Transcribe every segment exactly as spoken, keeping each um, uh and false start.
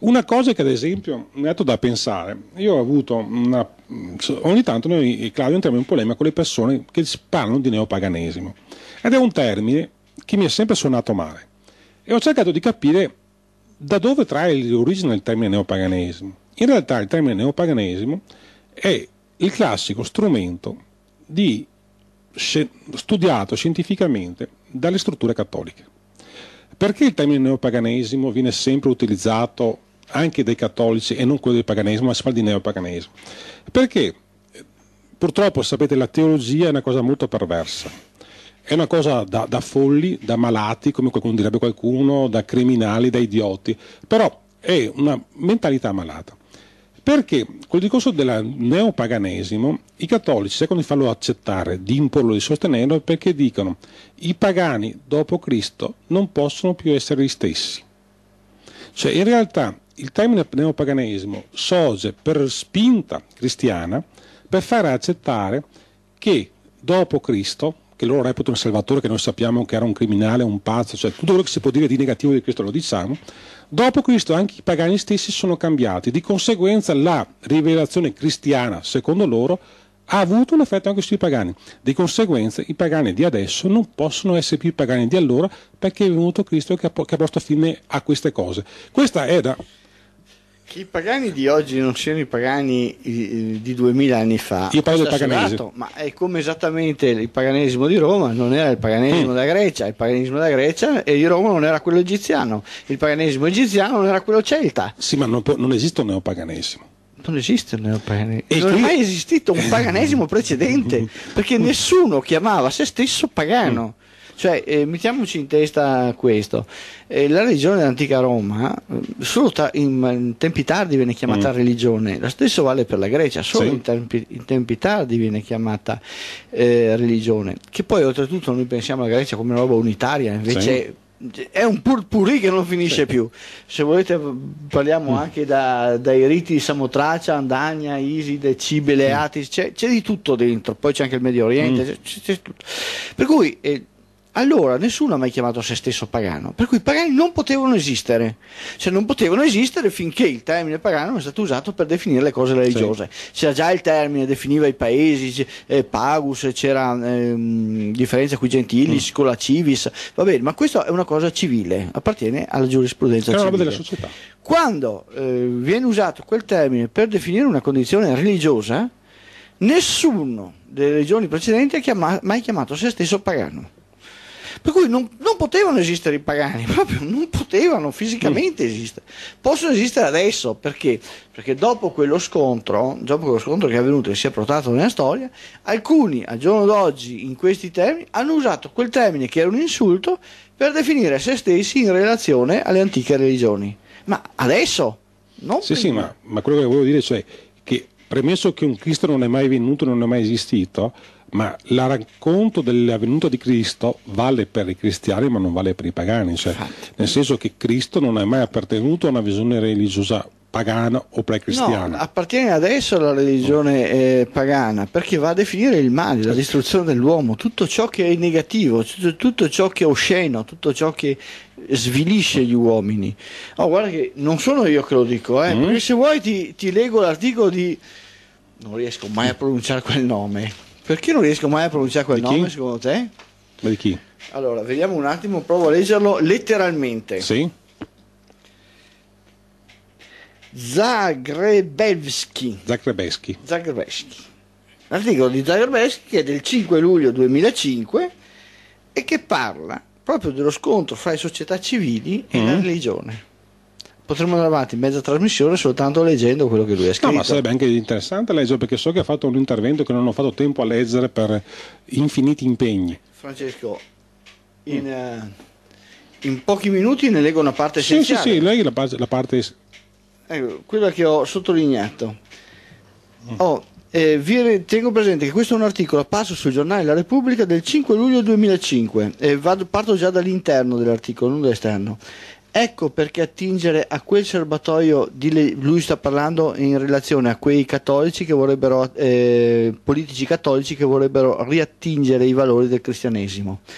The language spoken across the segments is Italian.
Una cosa che ad esempio mi ha dato da pensare, io ho avuto una, ogni tanto noi, Claudio, entriamo in polemica con le persone che parlano di neopaganesimo, ed è un termine che mi è sempre suonato male, e ho cercato di capire da dove trae l'origine del termine neopaganesimo. In realtà il termine neopaganesimo è il classico strumento di, studiato scientificamente dalle strutture cattoliche. Perché il termine neopaganesimo viene sempre utilizzato anche dai cattolici e non quello del paganesimo, ma si parla di neopaganesimo? Perché purtroppo, sapete, la teologia è una cosa molto perversa, è una cosa da, da folli, da malati, come qualcuno direbbe qualcuno, da criminali, da idioti, però è una mentalità malata. Perché col discorso del neopaganesimo i cattolici cercano di farlo accettare, di imporlo, di sostenerlo, perché dicono i pagani dopo Cristo non possono più essere gli stessi. Cioè in realtà il termine neopaganesimo sorge per spinta cristiana per fare accettare che dopo Cristo, che loro reputano Salvatore, che noi sappiamo che era un criminale, un pazzo, cioè tutto quello che si può dire di negativo di Cristo lo diciamo, dopo Cristo anche i pagani stessi sono cambiati, di conseguenza la rivelazione cristiana, secondo loro, ha avuto un effetto anche sui pagani, di conseguenza i pagani di adesso non possono essere più i pagani di allora, perché è venuto Cristo che ha, che ha posto fine a queste cose. Questa è da... Che i pagani di oggi non siano i pagani di duemila anni fa. Io parlo del paganesimo. Ma è come esattamente il paganesimo di Roma non era il paganesimo mm. della Grecia, il paganesimo della Grecia e di Roma non era quello egiziano, il paganesimo egiziano non era quello celta. Sì, ma non, può, non esiste un neopaganesimo. Non esiste un neopaganesimo. E non qui... è mai esistito un paganesimo precedente, perché nessuno chiamava se stesso pagano. Mm. Cioè, eh, mettiamoci in testa questo, eh, la religione dell'antica Roma solo ta- in, in tempi tardi viene chiamata mm. religione, lo stesso vale per la Grecia, solo sì. in, tempi, in tempi tardi viene chiamata eh, religione, che poi oltretutto noi pensiamo alla Grecia come una roba unitaria, invece sì. è un purpurì che non finisce sì. più. Se volete parliamo mm. anche da, dai riti di Samotracia, Andania, Iside, Cibele, mm. Atis, c'è, c'è di tutto dentro, poi c'è anche il Medio Oriente, mm. c'è, c'è tutto. Per cui eh, allora nessuno ha mai chiamato se stesso pagano, per cui i pagani non potevano esistere, cioè non potevano esistere finché il termine pagano è stato usato per definire le cose religiose. Sì. C'era già il termine, definiva i paesi, eh, pagus, c'era ehm, differenza qui gentilis, mm. scola civis, va bene, ma questa è una cosa civile, appartiene alla giurisprudenza civile. È una roba della società. Quando eh, viene usato quel termine per definire una condizione religiosa, nessuno delle religioni precedenti ha chiama- mai chiamato se stesso pagano. Per cui non, non potevano esistere i pagani, proprio non potevano fisicamente mm. esistere. Possono esistere adesso, perché? Perché dopo quello scontro, dopo quello scontro che è avvenuto e si è protrato nella storia, alcuni al giorno d'oggi in questi termini hanno usato quel termine che era un insulto per definire se stessi in relazione alle antiche religioni. Ma adesso? Non sì, prima. sì, ma, ma quello che volevo dire cioè che premesso che un Cristo non è mai venuto, non è mai esistito, ma il racconto dell'avvenuto di Cristo vale per i cristiani ma non vale per i pagani, cioè, nel senso che Cristo non è mai appartenuto a una visione religiosa pagana o pre-cristiana. No, appartiene adesso alla religione eh, pagana, perché va a definire il male, la distruzione dell'uomo, tutto ciò che è negativo, tutto, tutto ciò che è osceno, tutto ciò che svilisce gli uomini. Oh, guarda che non sono io che lo dico, eh, mm. perché se vuoi ti, ti leggo l'articolo di... non riesco mai a pronunciare quel nome. Perché non riesco mai a pronunciare quel nome, secondo te? Ma di chi? Allora, vediamo un attimo, provo a leggerlo letteralmente. Sì. Zagrebevski. Zagrebevski. Zagrebevski. L'articolo di Zagrebevski che è del cinque luglio duemilacinque e che parla proprio dello scontro fra le società civili e mm. la religione. Potremmo andare avanti in mezza trasmissione soltanto leggendo quello che lui ha scritto. No, ma sarebbe anche interessante leggere, perché so che ha fatto un intervento che non ho fatto tempo a leggere per infiniti impegni. Francesco, in, mm. uh, in pochi minuti ne leggo una parte essenziale. Sì, sì, sì, leggi la, la parte... Ecco, quella che ho sottolineato. Mm. Oh, eh, vi tengo presente che questo è un articolo apparso sul giornale La Repubblica del cinque luglio duemilacinque. Eh, vado, parto già dall'interno dell'articolo, non dall'esterno. Ecco perché attingere a quel serbatoio, di le- lui sta parlando in relazione a quei cattolici che vorrebbero, eh, politici cattolici che vorrebbero riattingere i valori del cristianesimo.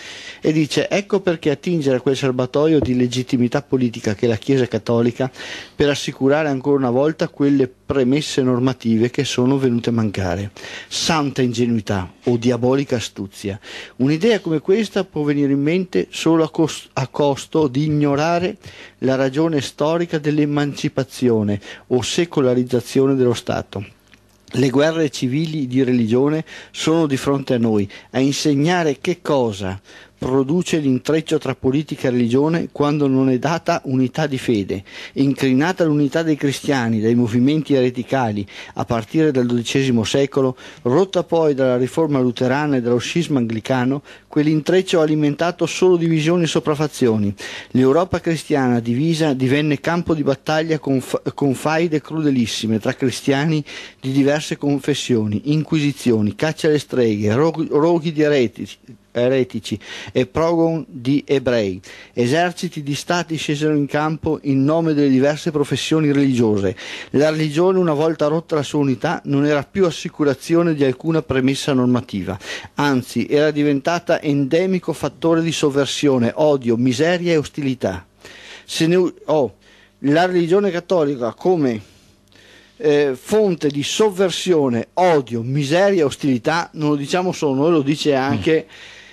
e dice: ecco perché attingere a quel serbatoio di legittimità politica che è la Chiesa Cattolica per assicurare ancora una volta quelle premesse normative che sono venute a mancare. Santa ingenuità o diabolica astuzia. Un'idea come questa può venire in mente solo a, cost- a costo di ignorare la ragione storica dell'emancipazione o secolarizzazione dello Stato. Le guerre civili di religione sono di fronte a noi a insegnare che cosa produce l'intreccio tra politica e religione quando non è data unità di fede, incrinata l'unità dei cristiani dai movimenti ereticali a partire dal dodicesimo secolo, rotta poi dalla riforma luterana e dallo scisma anglicano. Quell'intreccio ha alimentato solo divisioni e sopraffazioni. L'Europa cristiana divisa divenne campo di battaglia con, con faide crudelissime tra cristiani di diverse confessioni, inquisizioni, caccia alle streghe, roghi, roghi di eretici, eretici e progon di ebrei. Eserciti di stati scesero in campo in nome delle diverse professioni religiose. La religione, una volta rotta la sua unità, non era più assicurazione di alcuna premessa normativa, anzi era diventata endemico fattore di sovversione, odio, miseria e ostilità. Se ne, oh, la religione cattolica come eh, fonte di sovversione, odio, miseria e ostilità non lo diciamo solo noi, lo dice anche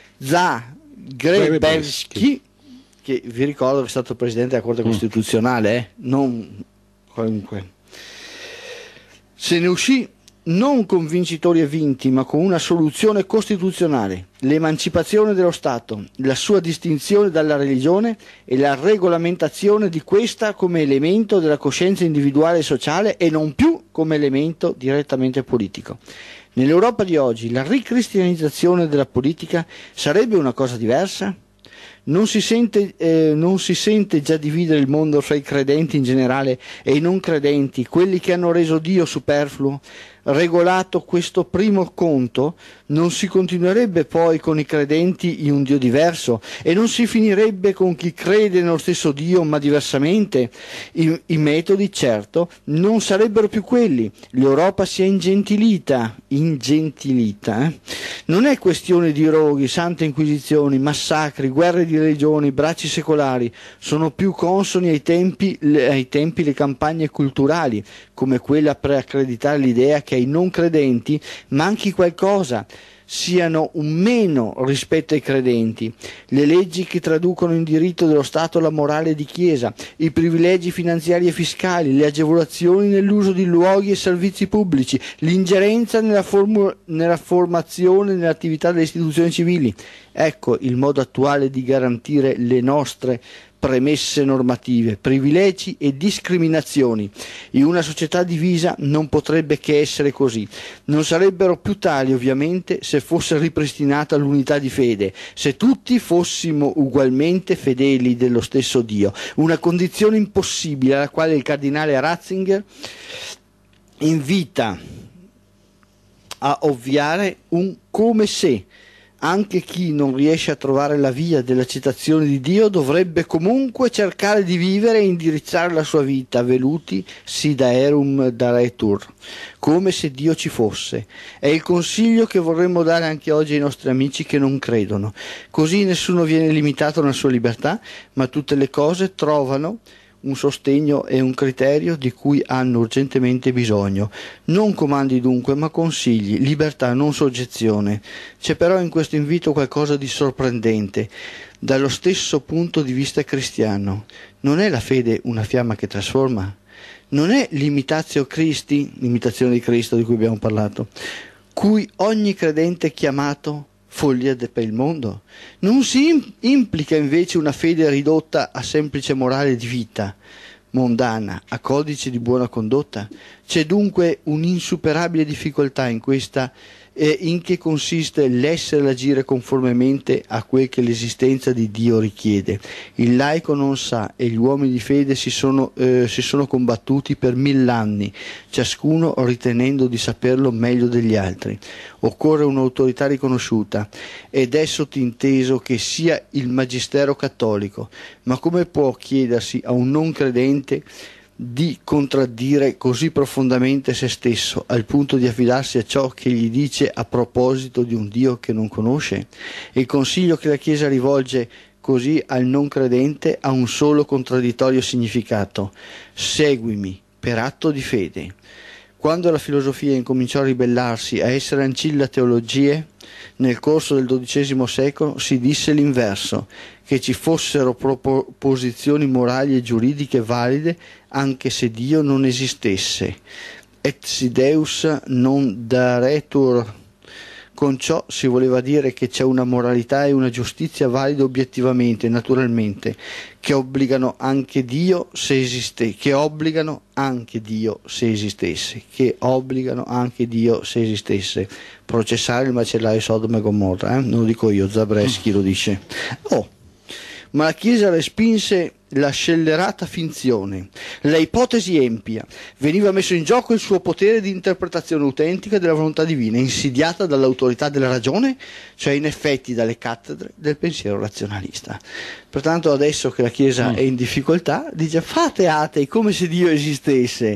Zagrebelsky, che vi ricordo è stato presidente della Corte Costituzionale, eh? Non qualunque. Se ne uscì non con vincitori e vinti, ma con una soluzione costituzionale: l'emancipazione dello Stato, la sua distinzione dalla religione e la regolamentazione di questa come elemento della coscienza individuale e sociale e non più come elemento direttamente politico. Nell'Europa di oggi la ricristianizzazione della politica sarebbe una cosa diversa? Non si sente, eh, non si sente già dividere il mondo fra i credenti in generale e i non credenti, quelli che hanno reso Dio superfluo? Regolato questo primo conto, non si continuerebbe poi con i credenti in un Dio diverso e non si finirebbe con chi crede nello stesso Dio ma diversamente? I, i metodi, certo, non sarebbero più quelli. L'Europa si è ingentilita, ingentilita. Eh? Non è questione di roghi, sante inquisizioni, massacri, guerre di religioni, bracci secolari. Sono più consoni ai tempi, le, ai tempi le campagne culturali, come quella per accreditare l'idea che ai non credenti manchi qualcosa, siano un meno rispetto ai credenti, le leggi che traducono in diritto dello Stato la morale di Chiesa, i privilegi finanziari e fiscali, le agevolazioni nell'uso di luoghi e servizi pubblici, l'ingerenza nella, formu- nella formazione e nell'attività delle istituzioni civili. Ecco il modo attuale di garantire le nostre premesse normative, privilegi e discriminazioni. In una società divisa non potrebbe che essere così. Non sarebbero più tali, ovviamente, se fosse ripristinata l'unità di fede, se tutti fossimo ugualmente fedeli dello stesso Dio. Una condizione impossibile alla quale il cardinale Ratzinger invita a ovviare un come se. Anche chi non riesce a trovare la via dell'accettazione di Dio dovrebbe comunque cercare di vivere e indirizzare la sua vita, veluti si daerum daretur, come se Dio ci fosse. È il consiglio che vorremmo dare anche oggi ai nostri amici che non credono. Così nessuno viene limitato nella sua libertà, ma tutte le cose trovano un sostegno e un criterio di cui hanno urgentemente bisogno. Non comandi dunque, ma consigli, libertà, non soggezione. C'è però in questo invito qualcosa di sorprendente, dallo stesso punto di vista cristiano. Non è la fede una fiamma che trasforma? Non è l'imitatio Christi, l'imitazione di Cristo di cui abbiamo parlato, cui ogni credente è chiamato follia per il mondo? Non si implica invece una fede ridotta a semplice morale di vita mondana, a codice di buona condotta? C'è dunque un'insuperabile difficoltà in questa, eh, in che consiste l'essere e l'agire conformemente a quel che l'esistenza di Dio richiede. Il laico non sa e gli uomini di fede si sono, eh, si sono combattuti per mill'anni, ciascuno ritenendo di saperlo meglio degli altri. Occorre un'autorità riconosciuta ed è sottinteso che sia il magistero cattolico, ma come può chiedersi a un non credente di contraddire così profondamente se stesso al punto di affidarsi a ciò che gli dice a proposito di un Dio che non conosce? Il consiglio che la Chiesa rivolge così al non credente ha un solo contraddittorio significato: seguimi per atto di fede. Quando la filosofia incominciò a ribellarsi, a essere ancilla a teologie, nel corso del dodicesimo secolo si disse l'inverso, che ci fossero proposizioni morali e giuridiche valide anche se Dio non esistesse. Et si Deus non daretur. Con ciò si voleva dire che c'è una moralità e una giustizia valide obiettivamente, naturalmente, che obbligano anche Dio se esiste, che obbligano anche Dio se esistesse, che obbligano anche Dio se esistesse. Processare il macellaio Sodoma e Gomorra, eh? Non lo dico io, Zabreschi lo dice. Oh, ma la Chiesa respinse la scellerata finzione, la ipotesi empia. Veniva messo in gioco il suo potere di interpretazione autentica della volontà divina, insidiata dall'autorità della ragione, cioè in effetti dalle cattedre del pensiero razionalista. Pertanto adesso che la Chiesa mm. è in difficoltà, dice: fate atei come se Dio esistesse.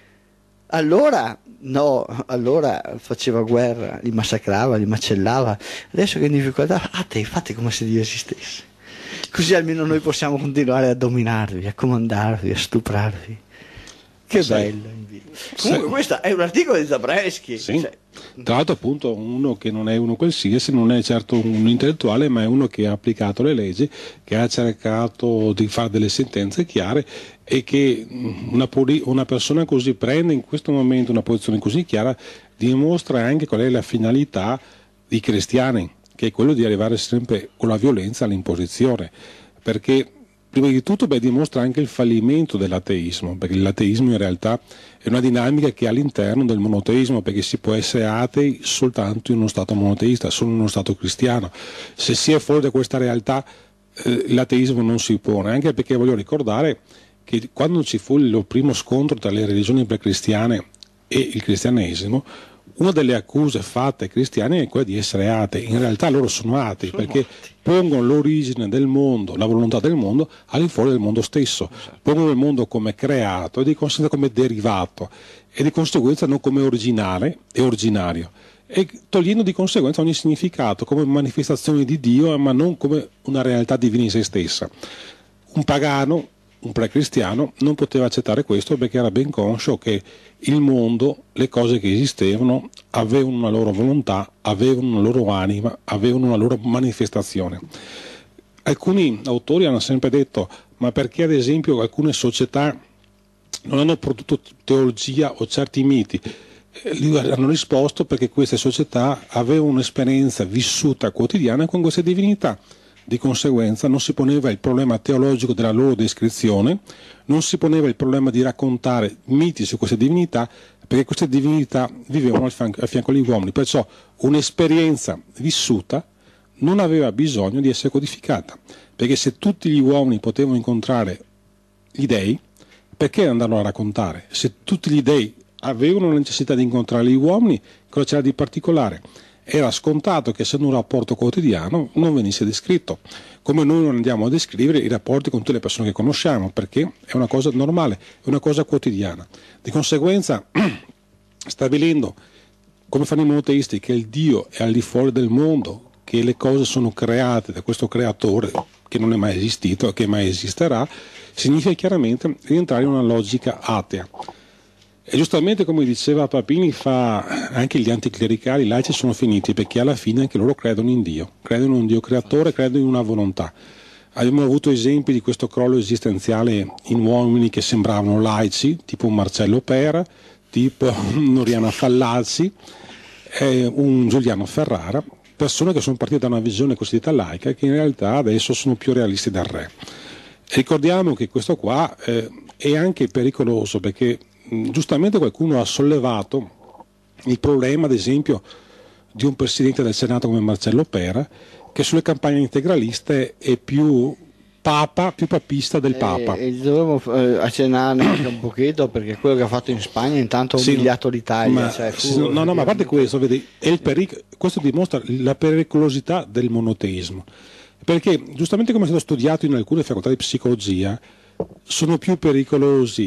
Allora no, allora faceva guerra, li massacrava, li macellava. Adesso che è in difficoltà, atei, fate come se Dio esistesse. Così almeno noi possiamo continuare a dominarvi, a comandarvi, a stuprarvi. Che sì. Bello. Comunque sì. Questo è un articolo di Zabreschi. Sì. Cioè. Tra l'altro appunto uno che non è uno qualsiasi, non è certo un intellettuale, ma è uno che ha applicato le leggi, che ha cercato di fare delle sentenze chiare, e che una, una persona così prende in questo momento una posizione così chiara, dimostra anche qual è la finalità dei cristiani, che è quello di arrivare sempre con la violenza all'imposizione, perché prima di tutto beh, dimostra anche il fallimento dell'ateismo, perché l'ateismo in realtà è una dinamica che è all'interno del monoteismo, perché si può essere atei soltanto in uno stato monoteista, solo in uno stato cristiano. Se si è fuori da questa realtà eh, l'ateismo non si pone, anche perché voglio ricordare che quando ci fu il primo scontro tra le religioni precristiane e il cristianesimo, una delle accuse fatte ai cristiani è quella di essere atei. In realtà loro sono atei sono perché morti. Pongono l'origine del mondo, la volontà del mondo al di fuori del mondo stesso, esatto. Pongono il mondo come creato e di conseguenza come derivato e di conseguenza non come originale e originario, e togliendo di conseguenza ogni significato come manifestazione di Dio, ma non come una realtà divina in se stessa. Un pagano, un pre-cristiano, non poteva accettare questo perché era ben conscio che il mondo, le cose che esistevano, avevano una loro volontà, avevano una loro anima, avevano una loro manifestazione. Alcuni autori hanno sempre detto: ma perché ad esempio alcune società non hanno prodotto teologia o certi miti? Gli hanno risposto: perché queste società avevano un'esperienza vissuta quotidiana con queste divinità. Di conseguenza non si poneva il problema teologico della loro descrizione, non si poneva il problema di raccontare miti su queste divinità, perché queste divinità vivevano al fianco, al fianco degli uomini, perciò un'esperienza vissuta non aveva bisogno di essere codificata, perché se tutti gli uomini potevano incontrare gli dei, perché andarlo a raccontare? Se tutti gli dei avevano la necessità di incontrare gli uomini, cosa c'era di particolare? Era scontato che essendo un rapporto quotidiano non venisse descritto, come noi non andiamo a descrivere i rapporti con tutte le persone che conosciamo, perché è una cosa normale, è una cosa quotidiana. Di conseguenza, stabilendo, come fanno i monoteisti, che il Dio è al di fuori del mondo, che le cose sono create da questo creatore che non è mai esistito e che mai esisterà, significa chiaramente rientrare in una logica atea. E giustamente, come diceva Papini, fa anche gli anticlericali, i laici sono finiti, perché alla fine anche loro credono in Dio, credono in un Dio creatore, credono in una volontà. Abbiamo avuto esempi di questo crollo esistenziale in uomini che sembravano laici, tipo Marcello Pera, tipo Noriana Fallaci, eh, un Giuliano Ferrara, persone che sono partite da una visione cosiddetta laica che in realtà adesso sono più realisti del re. E ricordiamo che questo qua eh, è anche pericoloso, perché giustamente qualcuno ha sollevato il problema, ad esempio, di un presidente del Senato come Marcello Pera, che sulle campagne integraliste è più papa, più papista del papa. E, e dovremmo eh, accennarne anche un pochetto, perché quello che ha fatto in Spagna intanto ha umiliato sì, l'Italia. Ma, cioè, fu, no, no, ma a parte questo, vedi, è il peric- questo dimostra la pericolosità del monoteismo, perché giustamente come è stato studiato in alcune facoltà di psicologia, sono più pericolosi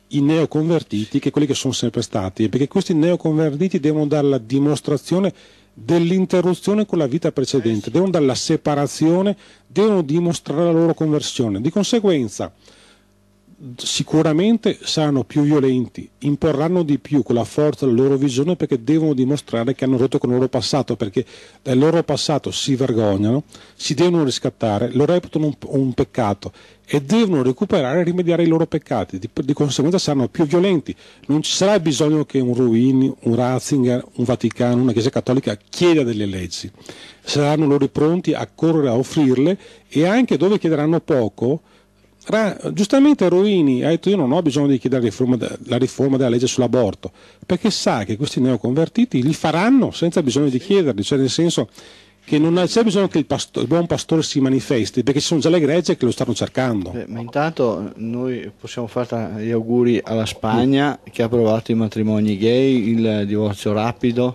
i neoconvertiti che quelli che sono sempre stati, perché questi neoconvertiti devono dare la dimostrazione dell'interruzione con la vita precedente, devono dare la separazione, devono dimostrare la loro conversione. Di conseguenza sicuramente saranno più violenti, imporranno di più con la forza della loro visione, perché devono dimostrare che hanno rotto con il loro passato, perché del loro passato si vergognano, si devono riscattare, lo reputano un, un peccato e devono recuperare e rimediare i loro peccati. Di, di conseguenza saranno più violenti. Non ci sarà bisogno che un Ruini, un Ratzinger, un Vaticano, una Chiesa Cattolica chieda delle leggi. Saranno loro pronti a correre a offrirle, e anche dove chiederanno poco. Giustamente Ruini ha detto: io non ho bisogno di chiedere la riforma, la riforma della legge sull'aborto, perché sa che questi neoconvertiti li faranno senza bisogno di chiederli, cioè nel senso che non c'è bisogno che il, pastore, il buon pastore si manifesti, perché ci sono già le gregge che lo stanno cercando. Beh, ma intanto noi possiamo fare gli auguri alla Spagna, che ha approvato i matrimoni gay, il divorzio rapido,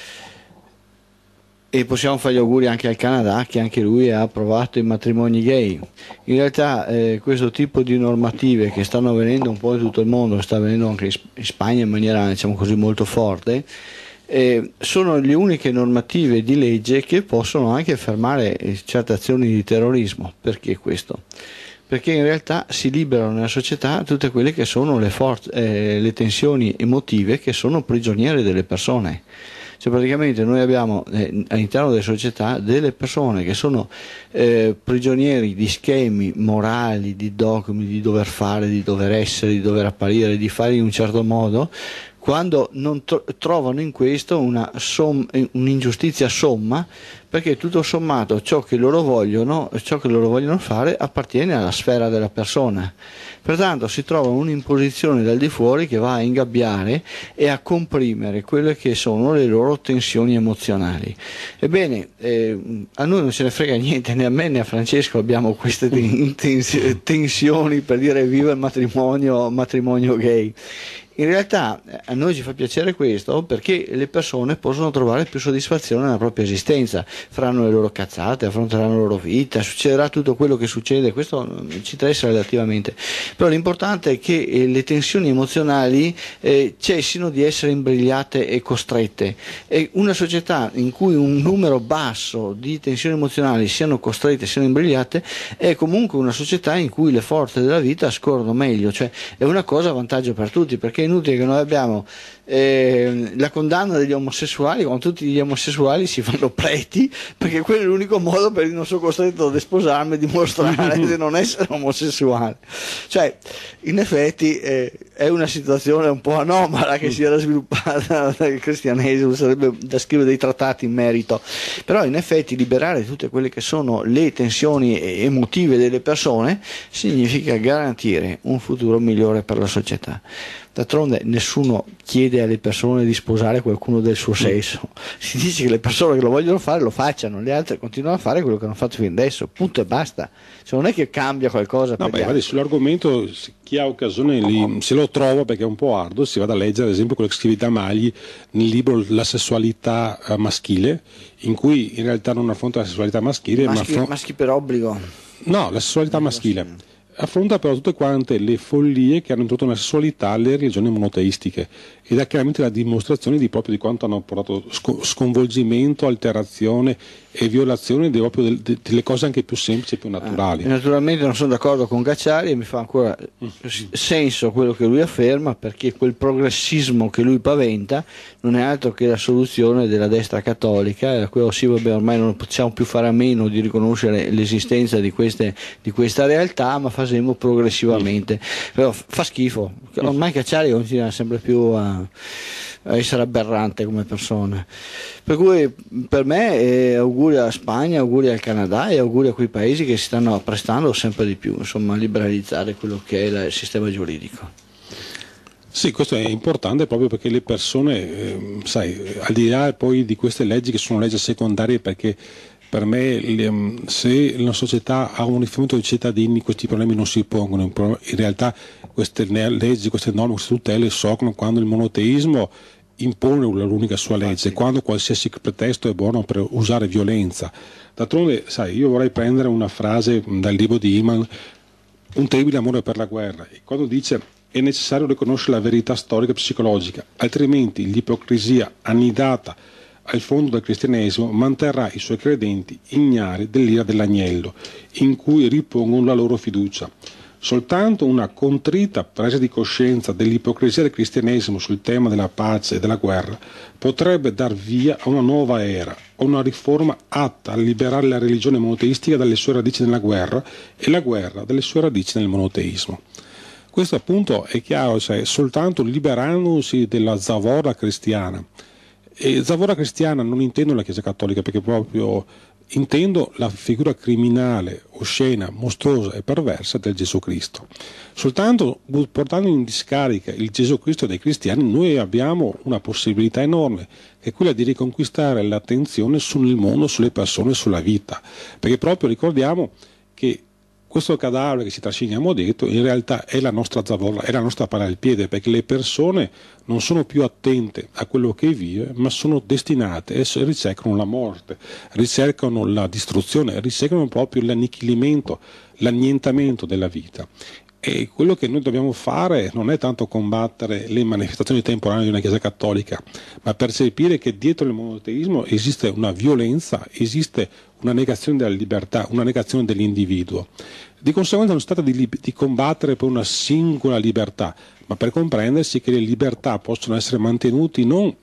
e possiamo fare gli auguri anche al Canada, che anche lui ha approvato i matrimoni gay. In realtà eh, questo tipo di normative che stanno avvenendo un po' in tutto il mondo, sta avvenendo anche in Spagna in maniera, diciamo così, molto forte, eh, sono le uniche normative di legge che possono anche fermare certe azioni di terrorismo. Perché questo? Perché in realtà si liberano nella società tutte quelle che sono le, forze, eh, le tensioni emotive che sono prigioniere delle persone. Cioè praticamente noi abbiamo eh, all'interno delle società delle persone che sono eh, prigionieri di schemi morali, di dogmi, di dover fare, di dover essere, di dover apparire, di fare in un certo modo, quando non tro- trovano in questo una som- un'ingiustizia somma, perché tutto sommato ciò che loro vogliono, ciò che loro vogliono fare appartiene alla sfera della persona. Pertanto si trova un'imposizione dal di fuori che va a ingabbiare e a comprimere quelle che sono le loro tensioni emozionali. Ebbene, eh, a noi non ce ne frega niente, né a me né a Francesco abbiamo queste tens- tensioni per dire viva il matrimonio, matrimonio gay. In realtà a noi ci fa piacere questo, perché le persone possono trovare più soddisfazione nella propria esistenza, faranno le loro cazzate, affronteranno la loro vita, succederà tutto quello che succede, questo ci interessa relativamente, però l'importante è che eh, le tensioni emozionali eh, cessino di essere imbrigliate e costrette, e una società in cui un numero basso di tensioni emozionali siano costrette, siano imbrigliate, è comunque una società in cui le forze della vita scorrono meglio, cioè è una cosa a vantaggio per tutti, perché è inutile che noi abbiamo eh, la condanna degli omosessuali quando tutti gli omosessuali si fanno preti, perché quello è l'unico modo per il nostro costretto a sposarmi e dimostrare di non essere omosessuale. Cioè in effetti eh, è una situazione un po' anomala che si era sviluppata dal cristianesimo, sarebbe da scrivere dei trattati in merito, però in effetti liberare tutte quelle che sono le tensioni emotive delle persone significa garantire un futuro migliore per la società. D'altronde nessuno chiede alle persone di sposare qualcuno del suo sesso, si dice che le persone che lo vogliono fare lo facciano, le altre continuano a fare quello che hanno fatto fino adesso, punto e basta. Cioè non è che cambia qualcosa. No, beh, guardi, sull'argomento chi ha occasione lì, se lo trova, perché è un po' arduo, si vada a leggere ad esempio quello che scrive Damagli nel libro La sessualità maschile, in cui in realtà non affronta la sessualità maschile, maschi, ma affronta... maschi per obbligo. No, la sessualità maschile. Affronta però tutte quante le follie che hanno introdotto nella sessualità le religioni monoteistiche, ed è chiaramente la dimostrazione di proprio di quanto hanno portato sconvolgimento, alterazione e violazione di proprio delle, delle cose anche più semplici e più naturali. Ah, naturalmente non sono d'accordo con Cacciari e mi fa ancora mm. senso quello che lui afferma, perché quel progressismo che lui paventa non è altro che la soluzione della destra cattolica, a cui sì, vabbè, ormai non possiamo più fare a meno di riconoscere l'esistenza di, queste, di questa realtà, ma faremo progressivamente. Mm. Però fa schifo, ormai Cacciari continua sempre più a a essere aberrante come persona, per cui per me eh, auguri alla Spagna, auguri al Canada e auguri a quei paesi che si stanno prestando sempre di più, insomma, a liberalizzare quello che è la, il sistema giuridico. Sì, questo è importante proprio perché le persone, eh, sai, al di là poi di queste leggi che sono leggi secondarie, perché per me se una società ha un riferimento di cittadini questi problemi non si pongono, in realtà queste leggi, queste norme, queste tutele sorgono quando il monoteismo impone l'unica sua legge, quando qualsiasi pretesto è buono per usare violenza. D'altronde, sai, io vorrei prendere una frase dal libro di Iman, Un terribile amore per la guerra, e quando dice è necessario riconoscere la verità storica e psicologica, altrimenti l'ipocrisia annidata al fondo del cristianesimo manterrà i suoi credenti ignari dell'ira dell'agnello, in cui ripongono la loro fiducia. Soltanto una contrita presa di coscienza dell'ipocrisia del cristianesimo sul tema della pace e della guerra potrebbe dar via a una nuova era, a una riforma atta a liberare la religione monoteistica dalle sue radici nella guerra e la guerra dalle sue radici nel monoteismo. Questo appunto è chiaro, cioè soltanto liberandosi della zavorra cristiana. E zavorra cristiana non intendo la Chiesa Cattolica, perché proprio intendo la figura criminale, oscena, mostruosa e perversa del Gesù Cristo. Soltanto portando in discarica il Gesù Cristo dei cristiani noi abbiamo una possibilità enorme, che è quella di riconquistare l'attenzione sul mondo, sulle persone, sulla vita, perché proprio ricordiamo che questo cadavere che ci trasciniamo dietro in realtà è la nostra zavorra, è la nostra palla al piede, perché le persone non sono più attente a quello che vive, ma sono destinate e ricercano la morte, ricercano la distruzione, ricercano proprio l'annichilimento, l'annientamento della vita. E quello che noi dobbiamo fare non è tanto combattere le manifestazioni temporanee di una Chiesa cattolica, ma percepire che dietro il monoteismo esiste una violenza, esiste una negazione della libertà, una negazione dell'individuo. Di conseguenza non si tratta di, di combattere per una singola libertà, ma per comprendersi che le libertà possono essere mantenute non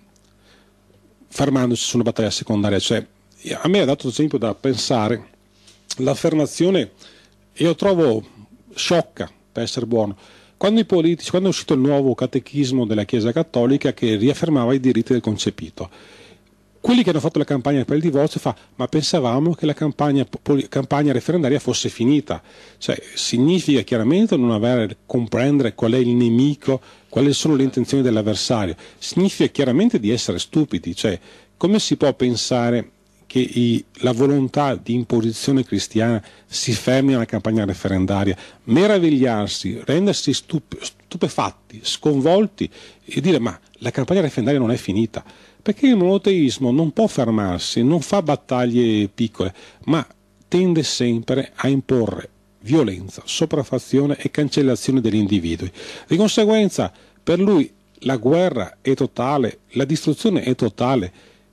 fermandosi su una battaglia secondaria. Cioè, a me ha dato ad esempio da pensare l'affermazione, e io trovo sciocca, per essere buono, quando i politici, quando è uscito il nuovo catechismo della Chiesa Cattolica che riaffermava i diritti del concepito, quelli che hanno fatto la campagna per il divorzio fa, ma pensavamo che la campagna, campagna referendaria fosse finita. Cioè, significa chiaramente non avere, comprendere qual è il nemico, quali sono le intenzioni dell'avversario, significa chiaramente di essere stupidi. Cioè, come si può pensare che i, la volontà di imposizione cristiana si fermi alla campagna referendaria, meravigliarsi, rendersi stup, stupefatti, sconvolti e dire ma la campagna referendaria non è finita, perché il monoteismo non può fermarsi, non fa battaglie piccole, ma tende sempre a imporre violenza, sopraffazione e cancellazione degli individui. Di conseguenza per lui la guerra è totale, la distruzione è totale.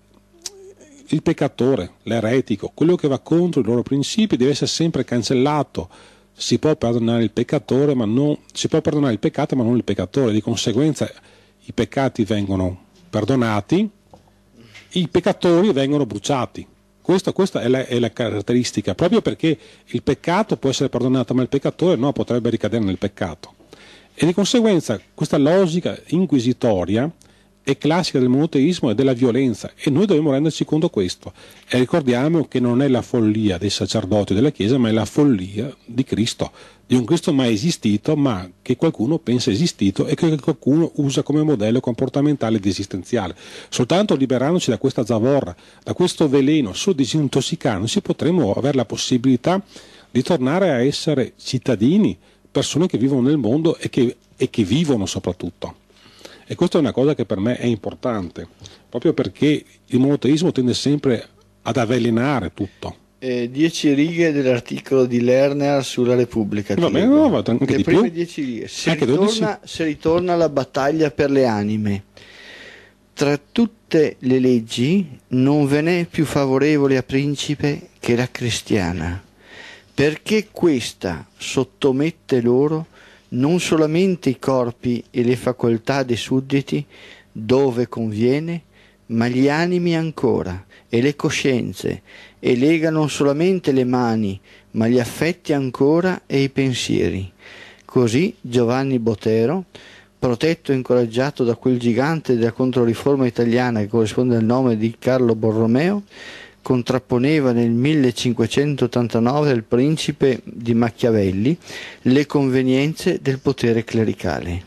Il peccatore, l'eretico, quello che va contro i loro principi deve essere sempre cancellato. Si può perdonare il peccatore, ma non si può perdonare il peccato, ma non il peccatore. Di conseguenza i peccati vengono perdonati, i peccatori vengono bruciati. Questa, questa è, la, è la caratteristica, proprio perché il peccato può essere perdonato, ma il peccatore no, potrebbe ricadere nel peccato. E di conseguenza questa logica inquisitoria è classica del monoteismo e della violenza, e noi dobbiamo renderci conto di questo. E ricordiamo che non è la follia dei sacerdoti della Chiesa, ma è la follia di Cristo, di un Cristo mai esistito, ma che qualcuno pensa esistito e che qualcuno usa come modello comportamentale ed esistenziale. Soltanto liberandoci da questa zavorra, da questo veleno, solo disintossicandosi, potremo avere la possibilità di tornare a essere cittadini, persone che vivono nel mondo e che, e che vivono soprattutto. E questa è una cosa che per me è importante, proprio perché il monoteismo tende sempre ad avvelenare tutto. Eh, dieci righe dell'articolo di Lerner sulla Repubblica. Va bene, no, anche le di prime più. dieci righe. Si Anche ritorna, si ritorna alla battaglia per le anime. Tra tutte le leggi non ve n'è più favorevole a principe che la cristiana, perché questa sottomette loro non solamente i corpi e le facoltà dei sudditi dove conviene, ma gli animi ancora e le coscienze, e lega non solamente le mani, ma gli affetti ancora e i pensieri. Così Giovanni Botero, protetto e incoraggiato da quel gigante della Controriforma italiana che corrisponde al nome di Carlo Borromeo, contrapponeva nel millecinquecentottantanove al principe di Machiavelli le convenienze del potere clericale.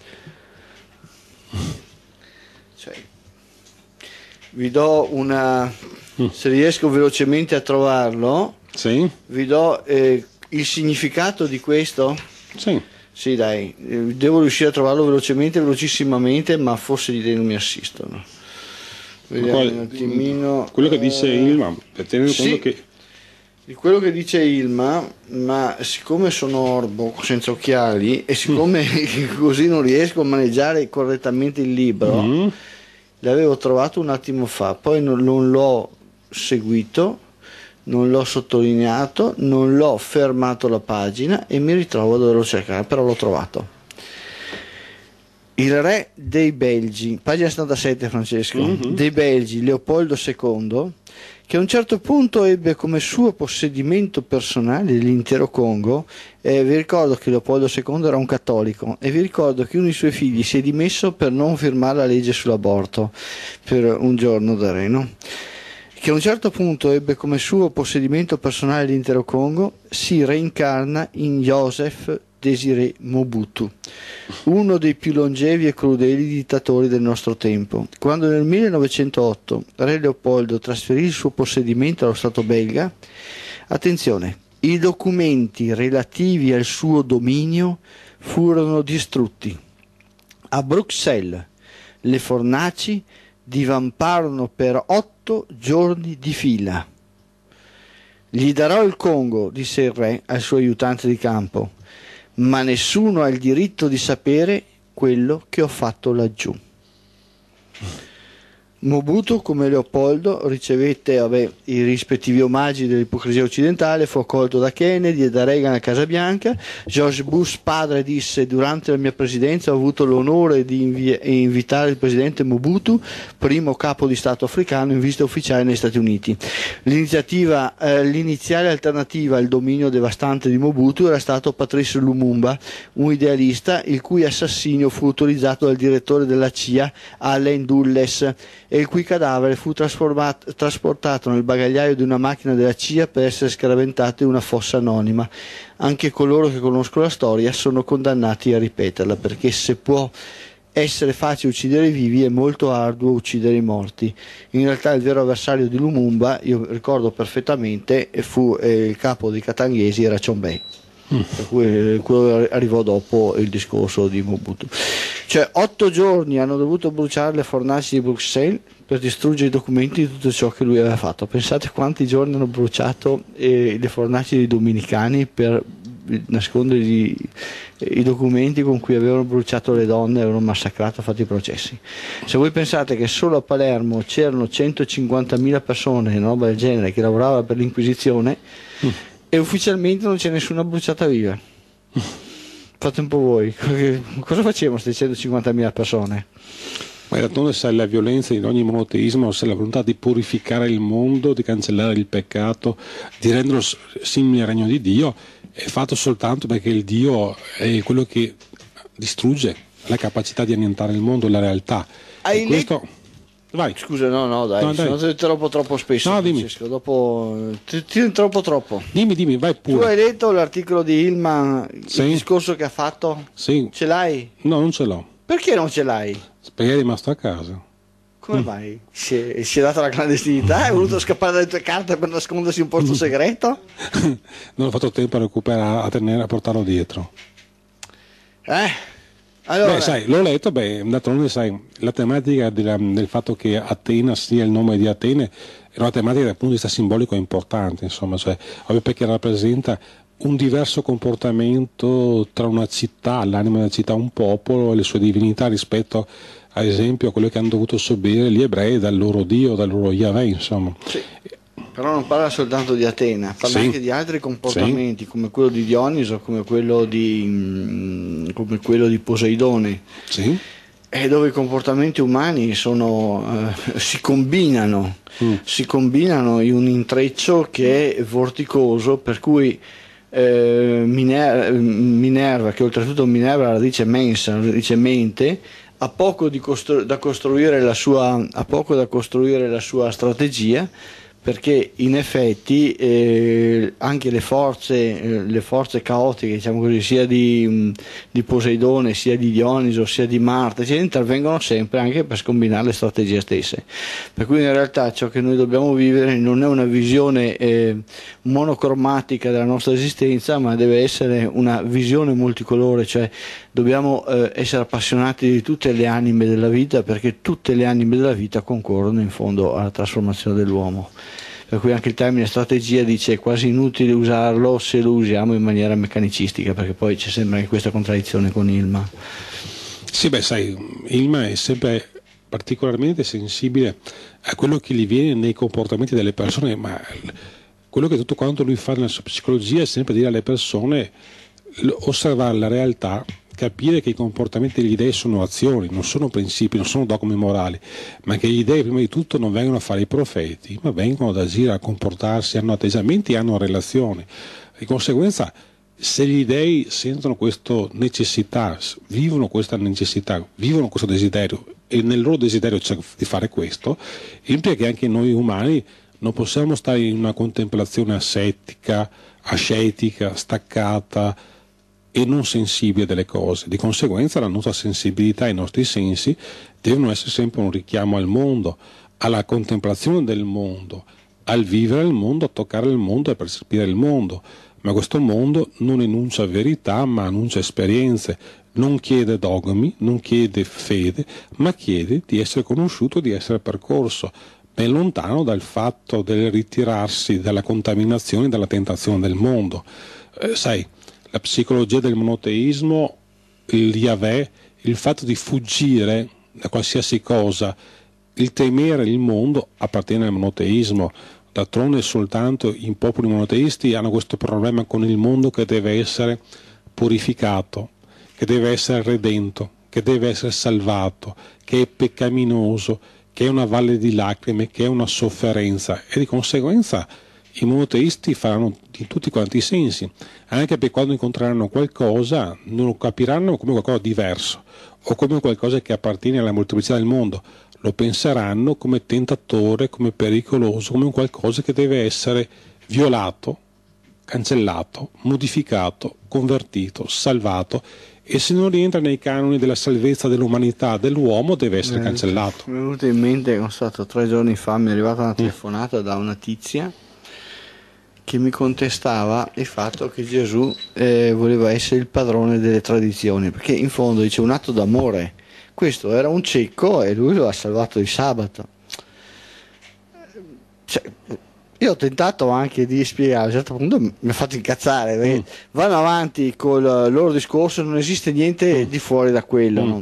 Cioè, vi do una, se riesco velocemente a trovarlo, sì. Vi do eh, il significato di questo? Sì. Sì, dai, eh, devo riuscire a trovarlo velocemente, velocissimamente, ma forse gli dei non mi assistono. Vediamo Poi, un attimino. Quello che dice Ilma, per tenere sì, conto che di quello che dice Ilma, ma siccome sono orbo senza occhiali e siccome mm. così non riesco a maneggiare correttamente il libro, mm. l'avevo trovato un attimo fa, poi non, non l'ho seguito, non l'ho sottolineato, non l'ho fermato la pagina e mi ritrovo a doverlo cercare, però l'ho trovato. Il re dei Belgi, pagina settantasette, Francesco, mm-hmm. dei Belgi, Leopoldo secondo, che a un certo punto ebbe come suo possedimento personale l'intero Congo. Eh, vi ricordo che Leopoldo secondo era un cattolico e vi ricordo che uno dei suoi figli si è dimesso per non firmare la legge sull'aborto per un giorno da Reno. Che a un certo punto ebbe come suo possedimento personale l'intero Congo, si reincarna in Joseph Désiré Mobutu, uno dei più longevi e crudeli dittatori del nostro tempo. Quando nel millenovecentootto re Leopoldo trasferì il suo possedimento allo Stato belga, attenzione, i documenti relativi al suo dominio furono distrutti. A Bruxelles le fornaci divamparono per otto giorni di fila. Gli darò il Congo, disse il re al suo aiutante di campo, ma nessuno ha il diritto di sapere quello che ho fatto laggiù. Mobutu, come Leopoldo, ricevette vabbè, i rispettivi omaggi dell'ipocrisia occidentale, fu accolto da Kennedy e da Reagan a Casa Bianca. George Bush padre disse: durante la mia presidenza ho avuto l'onore di invi- invitare il presidente Mobutu, primo capo di Stato africano in visita ufficiale negli Stati Uniti. L'iniziativa, eh, l'iniziale alternativa al dominio devastante di Mobutu era stato Patrice Lumumba, un idealista il cui assassinio fu autorizzato dal direttore della C I A, Allen Dulles, e il cui cadavere fu trasportato nel bagagliaio di una macchina della C I A per essere scaraventato in una fossa anonima. Anche coloro che conoscono la storia sono condannati a ripeterla, perché se può essere facile uccidere i vivi è molto arduo uccidere i morti. In realtà il vero avversario di Lumumba, io ricordo perfettamente, fu eh, il capo dei Katanghesi, era Tshombe. Mm. Per cui quello arrivò dopo il discorso di Mobutu. Cioè otto giorni hanno dovuto bruciare le fornaci di Bruxelles per distruggere i documenti di tutto ciò che lui aveva fatto. Pensate quanti giorni hanno bruciato eh, le fornaci dei dominicani per nascondere i, i documenti con cui avevano bruciato le donne, avevano massacrato, fatto i processi. Se voi pensate che solo a Palermo c'erano centocinquantamila persone, una roba del genere, che lavoravano per l'Inquisizione, mm. e ufficialmente non c'è nessuna bruciata viva. Fate un po' voi, cosa facevano queste centocinquantamila persone? Ma d'altronde sai, la violenza in ogni monoteismo, se la volontà di purificare il mondo, di cancellare il peccato, di renderlo simile al regno di Dio, è fatto soltanto perché il Dio è quello che distrugge la capacità di annientare il mondo, la realtà. Hai e questo... Vai. Scusa, no, no, dai, no, dai. Sono troppo troppo spesso. No, dimmi. Francesco, dopo ti, ti troppo troppo. Dimmi, dimmi, vai pure. Tu hai letto l'articolo di Hillman, sì. Il discorso che ha fatto? Sì. Ce l'hai? No, non ce l'ho. Perché non ce l'hai? Perché è rimasto a casa. Come mai? Si è, si è data la clandestinità? Hai voluto scappare dalle tue carte per nascondersi in un posto segreto? Non ho fatto tempo a recuperare, a tenere, a portarlo dietro. Eh? Allora, beh, sai, l'ho letto, beh, d'altronde sai, la tematica della, del fatto che Atena sia il nome di Atene è una tematica dal punto di vista simbolico importante, insomma, cioè, perché rappresenta un diverso comportamento tra una città, l'anima della città, un popolo e le sue divinità rispetto, ad esempio, a quello che hanno dovuto subire gli ebrei dal loro Dio, dal loro Yahweh, insomma. Sì. Però non parla soltanto di Atena, parla sì. anche di altri comportamenti, sì. come quello di Dioniso, come quello di, come quello di Poseidone, sì. e dove i comportamenti umani sono, eh, si combinano, mm. si combinano in un intreccio che è vorticoso, per cui eh, Miner- Minerva, che oltretutto Minerva la radice mensa, la radice mente, ha poco di costru- da costruire la sua, ha poco da costruire la sua strategia, perché in effetti eh, anche le forze, eh, le forze caotiche, diciamo così, sia di, di Poseidone, sia di Dioniso, sia di Marte, cioè, intervengono sempre anche per scombinare le strategie stesse. Per cui in realtà ciò che noi dobbiamo vivere non è una visione eh, monocromatica della nostra esistenza, ma deve essere una visione multicolore, cioè dobbiamo eh, essere appassionati di tutte le anime della vita, perché tutte le anime della vita concorrono in fondo alla trasformazione dell'uomo. per cui anche il termine strategia dice è quasi inutile usarlo se lo usiamo in maniera meccanicistica, perché poi c'è sempre anche questa contraddizione con Ilma. Sì, beh, sai, Ilma è sempre particolarmente sensibile a quello che gli viene nei comportamenti delle persone, ma quello che tutto quanto lui fa nella sua psicologia è sempre dire alle persone, osservare la realtà, capire che i comportamenti degli dei sono azioni, non sono principi, non sono dogmi morali, ma che gli dei prima di tutto non vengono a fare i profeti, ma vengono ad agire, a comportarsi, hanno atteggiamenti, hanno relazioni. Di conseguenza, se gli dei sentono questa necessità, vivono questa necessità, vivono questo desiderio, e nel loro desiderio c'è di fare questo, implica che anche noi umani non possiamo stare in una contemplazione ascetica, ascetica, staccata e non sensibile delle cose. Di conseguenza la nostra sensibilità e i nostri sensi devono essere sempre un richiamo al mondo, alla contemplazione del mondo, al vivere il mondo, a toccare il mondo e a percepire il mondo. Ma questo mondo non enuncia verità, ma annuncia esperienze, non chiede dogmi, non chiede fede, ma chiede di essere conosciuto, di essere percorso, ben lontano dal fatto del ritirarsi dalla contaminazione e dalla tentazione del mondo. Eh, sai, la psicologia del monoteismo, il Yahweh, il fatto di fuggire da qualsiasi cosa, il temere il mondo appartiene al monoteismo. D'altronde soltanto i popoli monoteisti hanno questo problema con il mondo che deve essere purificato, che deve essere redento, che deve essere salvato, che è peccaminoso, che è una valle di lacrime, che è una sofferenza, e di conseguenza i monoteisti faranno in tutti quanti i sensi, anche perché quando incontreranno qualcosa non lo capiranno come qualcosa di diverso o come qualcosa che appartiene alla molteplicità del mondo, lo penseranno come tentatore, come pericoloso, come un qualcosa che deve essere violato, cancellato, modificato, convertito, salvato, e se non rientra nei canoni della salvezza dell'umanità, dell'uomo, deve essere eh, cancellato. Mi è venuto in mente, non so stato tre giorni fa, mi è arrivata una telefonata mm. da una tizia che mi contestava il fatto che Gesù eh, voleva essere il padrone delle tradizioni, perché in fondo dice un atto d'amore. Questo era un cieco e lui lo ha salvato di sabato. Cioè, io ho tentato anche di spiegare, a un certo punto mi ha fatto incazzare, perché mm. vanno avanti col loro discorso, non esiste niente mm. di fuori da quello. Mm. No?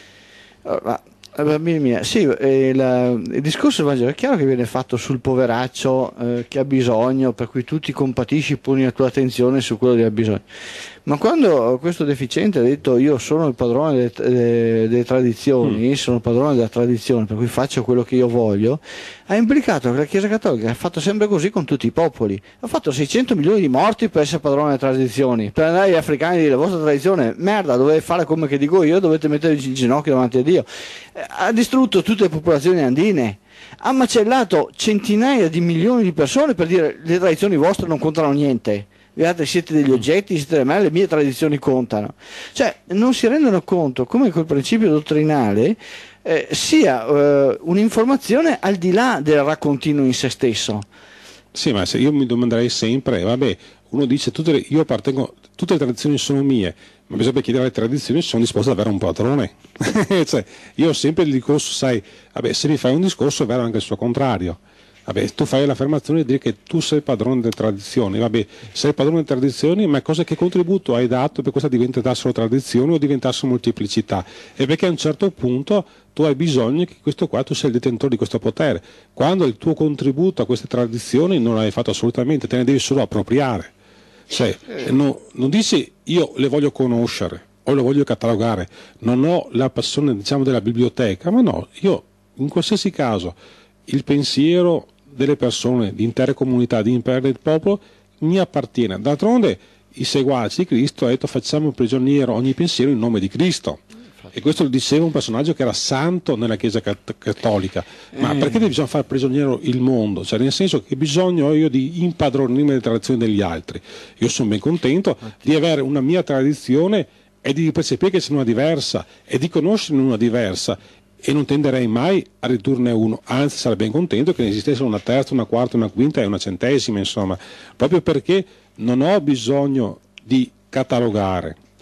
Allora, bambini mia, sì, eh, la, il discorso del Vangelo è chiaro che viene fatto sul poveraccio eh, che ha bisogno, per cui tu ti compatisci, poni la tua attenzione su quello che ha bisogno. Ma quando questo deficiente ha detto io sono il padrone delle, delle, delle tradizioni, mm. sono il padrone della tradizione, per cui faccio quello che io voglio, ha implicato che la Chiesa Cattolica ha fatto sempre così con tutti i popoli. Ha fatto seicento milioni di morti per essere padrone delle tradizioni, per andare agli africani e dire la vostra tradizione, merda, dovete fare come che dico io, dovete mettervi in ginocchio davanti a Dio. Ha distrutto tutte le popolazioni andine, ha macellato centinaia di milioni di persone per dire le tradizioni vostre non contano niente. Guardate, siete degli oggetti, siete delle mani, le mie tradizioni contano. Cioè, non si rendono conto come quel principio dottrinale eh, sia eh, un'informazione al di là del raccontino in se stesso. Sì, ma se io mi domanderei sempre, vabbè, uno dice tutte le, io appartengo, tutte le tradizioni sono mie, ma bisogna chiedere alle tradizioni se sono disposte ad avere un padrone. Cioè, io ho sempre il discorso, sai, vabbè, se mi fai un discorso è vero anche il suo contrario. Vabbè, tu fai l'affermazione di dire che tu sei il padrone delle tradizioni, vabbè, sei il padrone delle tradizioni, ma cosa, che contributo hai dato per questa diventassero tradizioni o diventassero molteplicità? E perché a un certo punto tu hai bisogno che questo qua, tu sei il detentore di questo potere. Quando il tuo contributo a queste tradizioni non l'hai fatto assolutamente, te ne devi solo appropriare. Cioè, no, non dici io le voglio conoscere o le voglio catalogare, non ho la passione, diciamo, della biblioteca, ma no, io in qualsiasi caso il pensiero delle persone, di intere comunità, di impero del popolo mi appartiene. D'altronde i seguaci di Cristo ha detto facciamo prigioniero ogni pensiero in nome di Cristo. E questo lo diceva un personaggio che era santo nella Chiesa cattolica. Ma eh. perché bisogna fare prigioniero il mondo? Cioè, nel senso che bisogno ho io di impadronirmi delle tradizioni degli altri. Io sono ben contento di avere una mia tradizione e di percepire che c'è una diversa e di conoscerne una diversa, e non tenderei mai a ridurne uno, anzi sarei ben contento che ne esistesse una terza, una quarta, una quinta e una centesima, insomma, proprio perché non ho bisogno di catalogare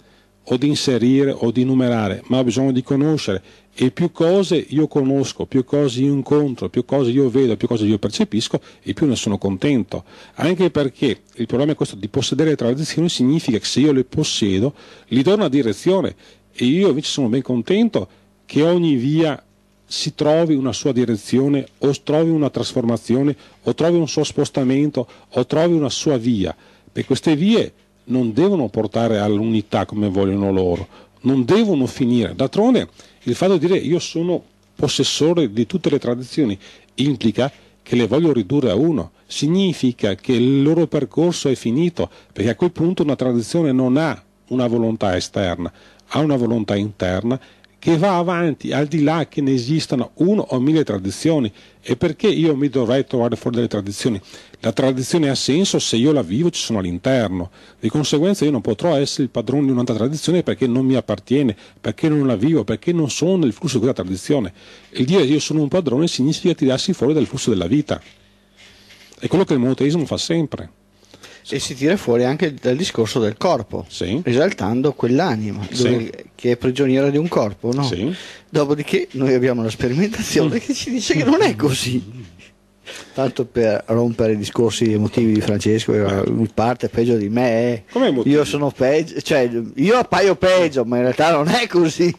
o di inserire o di numerare, ma ho bisogno di conoscere, e più cose io conosco, più cose io incontro, più cose io vedo, più cose io percepisco, e più ne sono contento. Anche perché il problema è questo: di possedere le tradizioni significa che se io le possiedo gli do una direzione, e io invece sono ben contento che ogni via si trovi una sua direzione, o trovi una trasformazione, o trovi un suo spostamento, o trovi una sua via, perché queste vie non devono portare all'unità come vogliono loro, non devono finire. D'altronde il fatto di dire io sono possessore di tutte le tradizioni implica che le voglio ridurre a uno, significa che il loro percorso è finito, perché a quel punto una tradizione non ha una volontà esterna, ha una volontà interna che va avanti al di là che ne esistano uno o mille tradizioni. E perché io mi dovrei trovare fuori dalle tradizioni? La tradizione ha senso se io la vivo, ci sono all'interno. Di conseguenza io non potrò essere il padrone di un'altra tradizione perché non mi appartiene, perché non la vivo, perché non sono nel flusso di quella tradizione. Il dire io sono un padrone significa tirarsi fuori dal flusso della vita. È quello che il monoteismo fa sempre. E si tira fuori anche dal discorso del corpo, sì, esaltando quell'anima sì, che è prigioniera di un corpo, no? Sì. Dopodiché noi abbiamo la sperimentazione che ci dice che non è così. Tanto per rompere i discorsi emotivi di Francesco, lui parte peggio di me, eh. Io sono peggio, cioè io appaio peggio, ma in realtà non è così.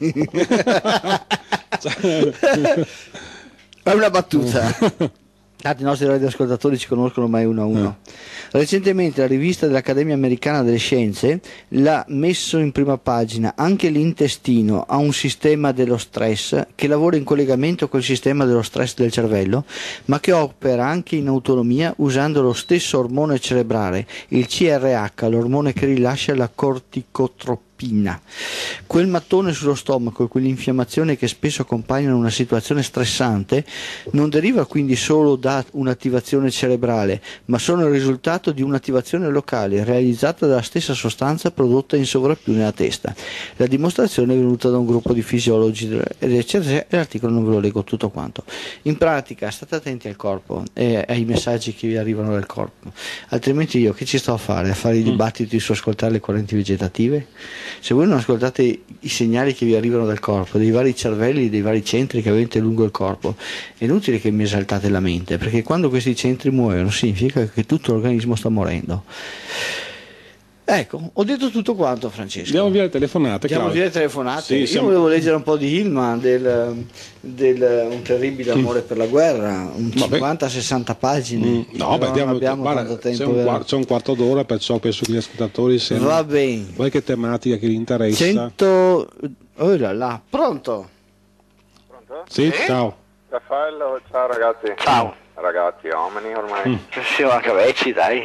È una battuta. Tanti nostri radioascoltatori ci conoscono mai uno a uno. Eh. Recentemente la rivista dell'Accademia Americana delle Scienze l'ha messo in prima pagina. Anche l'intestino ha un sistema dello stress che lavora in collegamento col sistema dello stress del cervello, ma che opera anche in autonomia usando lo stesso ormone cerebrale, il C R H, l'ormone che rilascia la corticotropina. Quel mattone sullo stomaco e quell'infiammazione che spesso accompagnano una situazione stressante non deriva quindi solo da un'attivazione cerebrale, ma sono il risultato di un'attivazione locale realizzata dalla stessa sostanza prodotta in sovrappiù nella testa. La dimostrazione è venuta da un gruppo di fisiologi e l'articolo non ve lo leggo tutto quanto. In pratica state attenti al corpo e ai messaggi che vi arrivano dal corpo, altrimenti io che ci sto a fare? A fare i dibattiti su ascoltare le correnti vegetative? Se voi non ascoltate i segnali che vi arrivano dal corpo, dei vari cervelli, dei vari centri che avete lungo il corpo, è inutile che mi esaltate la mente, perché quando questi centri muoiono significa che tutto l'organismo sta morendo. Ecco, ho detto tutto quanto, Francesco. Andiamo via le telefonate. Andiamo via le telefonate. Sì, Io siamo... volevo leggere un po' di Hillman, del, del Un terribile amore mm. per la guerra, un cinquanta sessanta pagine. Mm. No, beh, non abbiamo guarda, tanto tempo. C'è un, quarto, c'è un quarto d'ora, perciò penso che gli ascoltatori siano... Va bene. Qualche tematica che gli interessa. cento... Oh là là. Pronto? Pronto? Sì, sì? Ciao. Raffaello, ciao ragazzi. Ciao. Ragazzi, uomini ormai. Mm. Siamo anche vecchi, dai.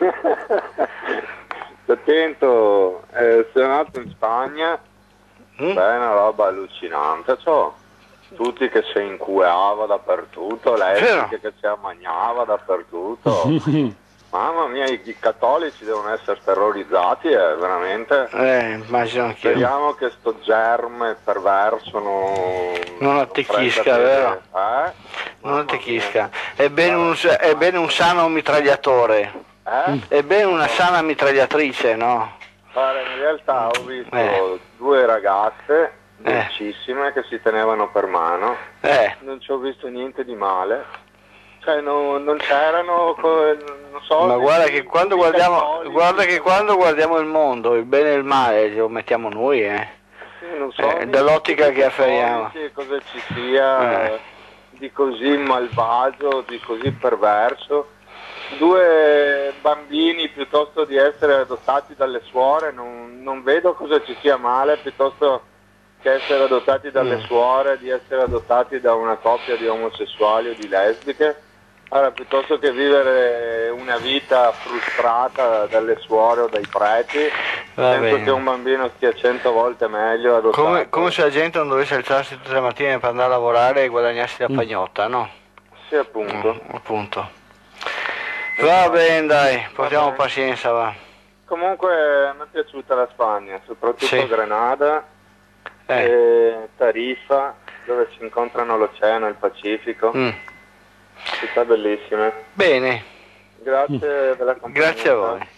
Attento, eh, sono andato in Spagna, mm? Beh, è una roba allucinante, cioè, tutti che si incueava dappertutto, lesbiche che si ammagnava dappertutto. Mamma mia, i, i cattolici devono essere terrorizzati, eh, veramente. Eh, immagino anche io. Speriamo che sto germe perverso non, non attecchisca, vero? Eh? Non attecchisca. È bene un, è bene un sano mitragliatore. Eh? È bene una sana mitragliatrice, no? Guarda, in realtà ho visto eh. due ragazze dolcissime eh. che si tenevano per mano, eh. non ci ho visto niente di male, cioè non, non c'erano, non so... Ma guarda che quando guardiamo, guarda che quando guardiamo il mondo, il bene e il male lo mettiamo noi, eh. Sì, non so, eh, dall'ottica che afferiamo. Cosa ci sia eh. di così malvagio, di così perverso. Due bambini, piuttosto di essere adottati dalle suore, non, non vedo cosa ci sia male, piuttosto che essere adottati dalle mm. suore, di essere adottati da una coppia di omosessuali o di lesbiche. Allora, piuttosto che vivere una vita frustrata dalle suore o dai preti, Va penso bene. che un bambino stia cento volte meglio adottato. Come, come se la gente non dovesse alzarsi tutte le mattine per andare a lavorare e guadagnarsi la pagnotta, no? Sì, appunto. Mm, appunto. Va bene, dai, portiamo pazienza, va. Comunque mi è piaciuta la Spagna, soprattutto sì. Granada eh. e Tarifa, dove si incontrano l'oceano e il Pacifico. Mm. Città bellissime. Bene. Grazie della compagnia. Grazie a voi.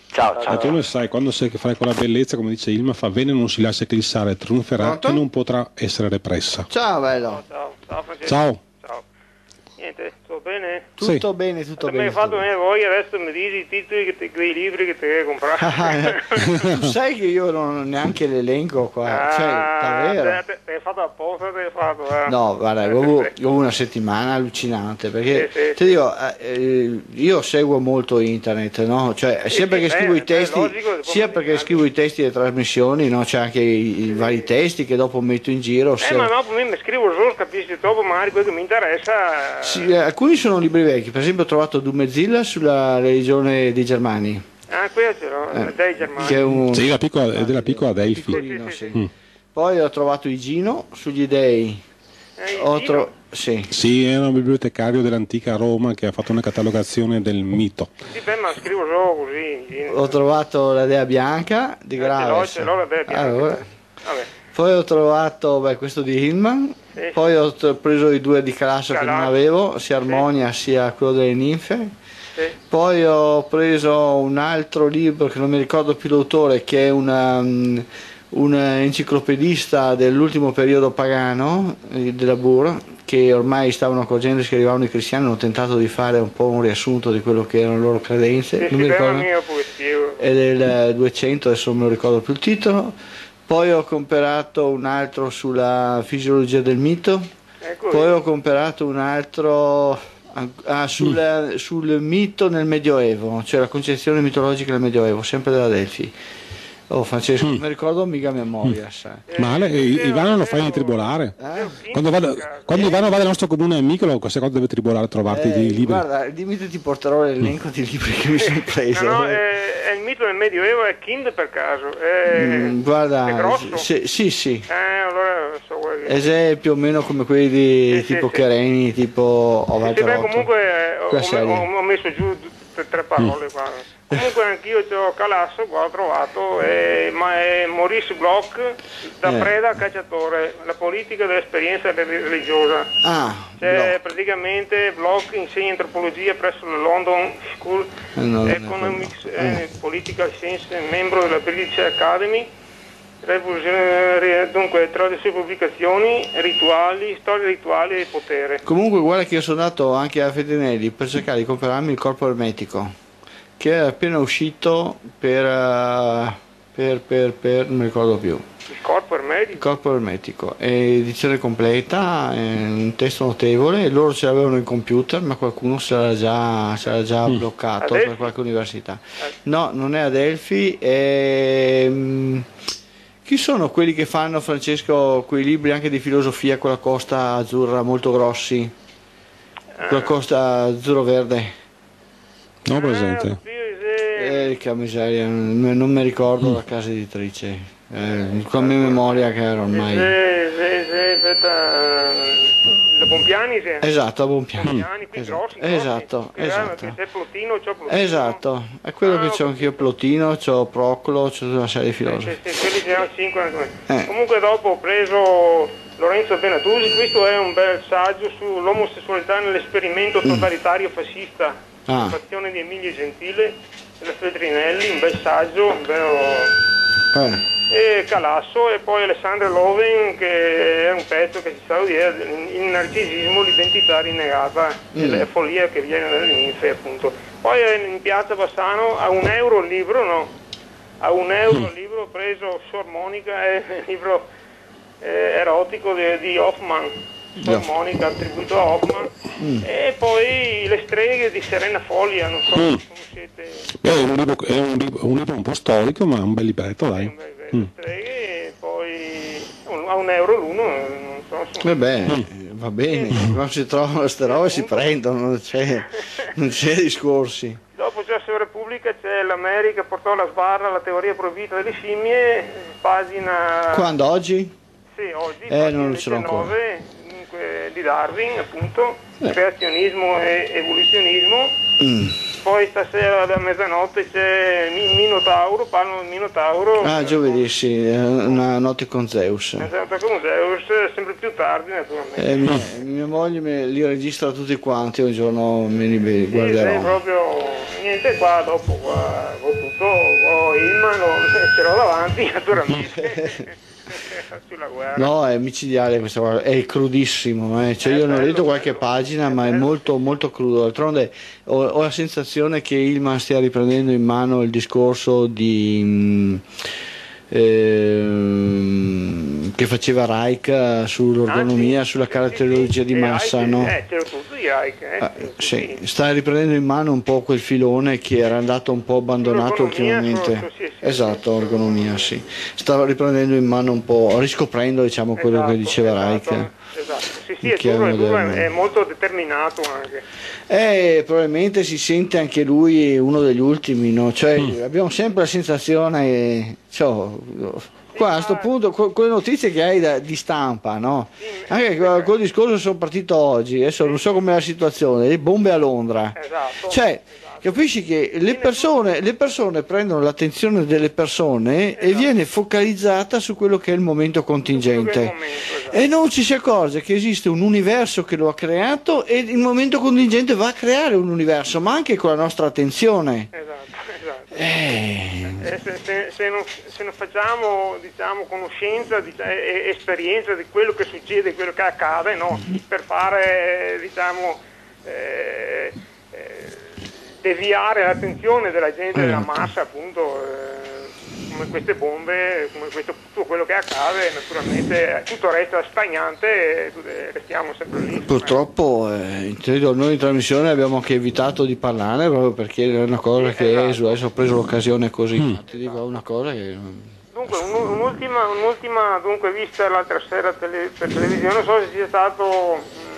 Ciao, ciao. Ma tu lo sai, quando sai che fai con la bellezza, come dice Ilma, fa bene, non si lascia eclissare, trionferà Pronto? e non potrà essere repressa. Ciao bello. Ciao, ciao Francesco. Ciao. Ciao. Niente, tutto bene? Tutto Sì. bene, tutto Mi bene. hai fatto tutto venire voglia, adesso mi dici i titoli che te, dei libri che ti devi comprare. bene. Tu sai che io non ho neanche l'elenco qua, cioè, davvero? Te, te hai fatto apposta, te hai fatto. Eh. No, guarda, avevo, avevo una settimana allucinante perché Sì, sì. ti dico, eh, io seguo molto internet, no? Cioè, sia sì, perché beh, scrivo i beh, testi, logico, sia come perché altri. scrivo i testi delle trasmissioni, no? C'è anche i, i vari testi che dopo metto in giro. Eh, se- ma dopo mi scrivo solo, capisci, dopo magari quello che mi interessa. Sì, eh, alcuni sono libri vecchi, per esempio ho trovato Dumezilla sulla religione dei Germani, Ah, qui ce l'ho, eh, dei germani. che è un Sì, la piccola, è della piccola Delphi. piccolino, Sì, sì, sì. sì. Mm. Poi ho trovato Igino sugli dei. Eh, il Ho Gino. tro- sì. Sì, è un bibliotecario dell'antica Roma che ha fatto una catalogazione del mito. Sì, beh, ma scrivo solo così. Gino. Ho trovato la Dea Bianca di Eh, ce l'ho, Graves. ce l'ho la Dea Bianca. Allora. Vabbè. Poi ho trovato beh, questo di Hillman, Sì. poi ho t- preso i due di Calasso che non Calasso. avevo, sia Armonia sia quello delle ninfe. Sì. Poi ho preso un altro libro che non mi ricordo più l'autore, che è una, mm, un enciclopedista dell'ultimo periodo pagano eh, della Bur, che ormai stavano accorgendosi che arrivavano i cristiani, hanno tentato di fare un po' un riassunto di quello che erano le loro credenze. Sì, non sì, mi beh, ricordo. ma mio poesia. È del duecento, adesso non me lo ricordo più il titolo. Poi ho comprato un altro sulla fisiologia del mito. Ecco. Poi ho comprato un altro ah, sul, sul mito nel Medioevo, cioè la concezione mitologica del Medioevo, sempre della Delphi. Oh Francesco, non mi ricordo mica a memoria, sai. Male, e Ivano lo fai tribolare. Eh? Quando, vado, quando Ivano va dal nostro comune amico, lo- queste cose deve tribolare, trovarti Eh, dei libri. guarda, dimmi che ti porterò l'elenco di libri che mi sono preso. No, no, è, è il mito del Medioevo, è Kind per caso. È, Mm, guarda, è grosso. sì, sì, sì. Eh, allora so quello che- E se è più o meno come quelli di Sì, sì, tipo sì. Chereni, tipo Sì, Ovaldo beh, Rotto. comunque eh, ho, Quella serie. ho- ho messo giù d- tre, tre parole qua. Comunque anch'io ho Calasso, qua ho trovato, è, ma è Maurice Bloch, da Eh. preda a cacciatore, la politica dell'esperienza religiosa. Ah, Cioè, no. praticamente Bloch insegna antropologia presso la London School Eh, no, non è Economics quello. and Political Science, membro della British Academy. Rivoluzione- dunque, tra le sue pubblicazioni, rituali, storie rituali e potere. Comunque guarda che io sono andato anche a Fedinelli per cercare di comprarmi il corpo ermetico, che è appena uscito per, eh, per, per, per non mi ricordo più. Il corpo Il ermetico. corpo ermetico, è edizione completa, è un testo notevole, e loro ce l'avevano in computer, ma qualcuno se l'era già, se l'era già bloccato Adelphi? per qualche università. No, non è Adelphi, è... mm, chi sono quelli che fanno, Francesco, quei libri anche di filosofia con la costa azzurra molto grossi? Con la costa azzurro-verde? No, presente. Eh, oddio, se- Eh, che miseria, non, non mi ricordo la casa editrice, eh, con mia memoria che era ormai... se- se- se- aspetta, la Pompiani, se- Esatto, a Bonpiano. Pompiani, qui Esatto, grossi, grossi. esatto, Che esatto. Che c'è Plotino, c'ho Plotino. Esatto, è quello Ah, che ho c'ho anch'io, Plotino, c'ho Proclo, c'ho tutta una serie di Sì, filosofi. sì, sì, quelli ce ne ho cinque anche me. Eh. Comunque dopo ho preso Lorenzo Benatusi, questo è un bel saggio sull'omosessualità nell'esperimento totalitario fascista, Ah. fazione di Emilio Gentile, della Feltrinelli, un bel saggio, un bel... Eh, e Calasso, e poi Alessandra Loven, che è un pezzo che ci stava dire, il narcisismo, l'identità rinnegata e Mm. la follia che viene dalle ninfe, appunto. Poi eh, in piazza Bassano a un euro il libro, no? A un euro il libro ho preso Sor Monica, è il libro eh, erotico di, di Hoffman, Sor Yeah. Monica attribuito a Hoffman, e poi Le streghe di Serena Foglia, non so Mm. se conoscete. È un libro, è un libro, un libro un po' storico, ma un bel libretto, Sì, dai. un bel- bel- streghe, e poi un- a un euro l'uno, non so. insomma. vabbè, eh, va bene, quando si trovano queste robe si prendono, non c'è, non c'è discorsi. Dopo c'è la Repubblica, c'è l'America portò alla sbarra la teoria proibita delle scimmie, pagina... Quando oggi? Sì, oggi, Eh, pagina non ce l'ho ancora. diciannove, dunque, di Darwin, appunto, Eh. creazionismo e evoluzionismo. Mm. Poi stasera a mezzanotte c'è Mi- Minotauro, parlano del Minotauro. Ah, giovedì sì, eh, una notte con Zeus. Esatto, con Zeus, sempre più tardi naturalmente. Eh, mia, mia moglie me li registra tutti quanti, un giorno me li Sì, sei guarderò. proprio niente qua, dopo qua, dopo appunto oh, Ilman ce l'ho davanti naturalmente. Sulla guerra. No, è micidiale questa cosa, è crudissimo, eh. Cioè, io ne ho letto qualche pagina, ma è molto molto crudo. D'altronde ho, ho la sensazione che Ilman stia riprendendo in mano il discorso di mh, ehm, che faceva Reich sull'ergonomia, ah, sì, sulla caratteriologia sì, sì, di massa, Reich, no? Eh, c'ero tutto di Reich, eh, ah, sì. Sta riprendendo in mano un po' quel filone che era andato un po' abbandonato ultimamente. Su, su, sì, sì, esatto, sì, ergonomia, sì. Sta riprendendo in mano un po', riscoprendo, diciamo, quello esatto, che diceva esatto, Reich. Esatto, sì, sì, è, duro, è, duro, è molto determinato anche. Eh, probabilmente si sente anche lui uno degli ultimi, no? Cioè, mm. abbiamo sempre la sensazione, cioè, qua a questo punto, con le notizie che hai da, di stampa, no? Sì, anche con quel discorso sono partito oggi, adesso non so com'è la situazione, le bombe a Londra. Esatto. Cioè, capisci che le persone, le persone prendono l'attenzione delle persone esatto. e viene focalizzata su quello che è il momento contingente. Il momento, esatto. E non ci si accorge che esiste un universo che lo ha creato e il momento contingente va a creare un universo, ma anche con la nostra attenzione. Esatto, esatto. Eh. Eh, se, se, se, non, se non facciamo diciamo, conoscenza diciamo, e esperienza di quello che succede, di quello che accade, no? Per fare diciamo eh, eh, deviare l'attenzione della gente, della massa, appunto, eh, come queste bombe, come questo, tutto quello che accade, naturalmente tutto resta stagnante e restiamo sempre lì. Purtroppo eh, noi in trasmissione abbiamo anche evitato di parlarne proprio perché è una cosa che esatto. adesso ho preso l'occasione così, mm. ti dico una cosa che... Dunque, un'ultima, un'ultima dunque, vista l'altra sera tele, per televisione, non so se sia stato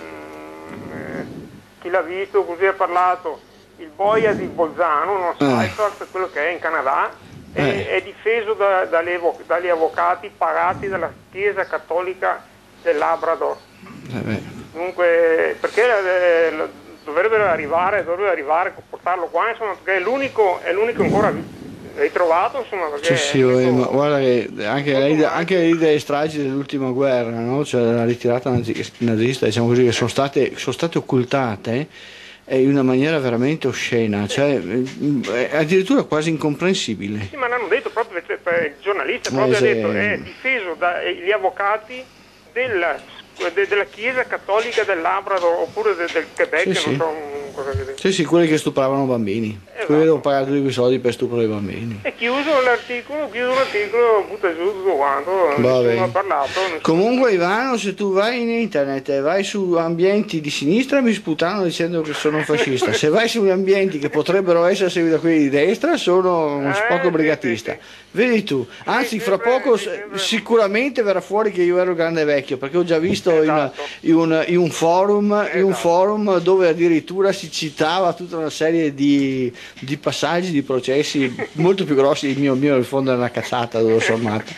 mh, eh, chi l'ha visto, così ha parlato, il boia di Bolzano, non so, eh. quello che è in Canada, eh. è, è difeso da, dalle, dagli avvocati pagati dalla Chiesa Cattolica del Labrador. Eh Dunque, perché eh, dovrebbero arrivare, dovrebbero arrivare, portarlo qua, insomma, perché è l'unico, è l'unico ancora ritrovato, insomma, perché sì, sì, ma guarda che anche lei, anche lì delle stragi dell'ultima guerra, no? Cioè la ritirata nazista, diciamo così, che sono state, sono state occultate in una maniera veramente oscena, cioè addirittura quasi incomprensibile. Sì, ma l'hanno detto proprio per, per il giornalista, proprio eh, ha detto, è difeso dagli avvocati della De, della Chiesa Cattolica del Labrador oppure de, del Quebec, sì, non so sì. cosa che... Sì, sì, quelli che stupravano bambini. Esatto. Quelli devono pagare tutti quei soldi per stupro dei bambini. E chiuso l'articolo, chiuso l'articolo, butta giù tutto quanto, nessuno ha parlato. Nessuno... Comunque Ivano, se tu vai in internet e vai su ambienti di sinistra mi sputano dicendo che sono un fascista. Se vai su ambienti che potrebbero essere seguiti da quelli di destra sono un spoco eh, brigatista. Sì, sì, sì. Vedi tu, anzi fra poco sicuramente verrà fuori che io ero grande vecchio, perché ho già visto esatto. in, in, un, in, un forum, esatto. in un forum dove addirittura si citava tutta una serie di, di passaggi, di processi molto più grossi. Il mio, mio in fondo è una cazzata, tutto sommato.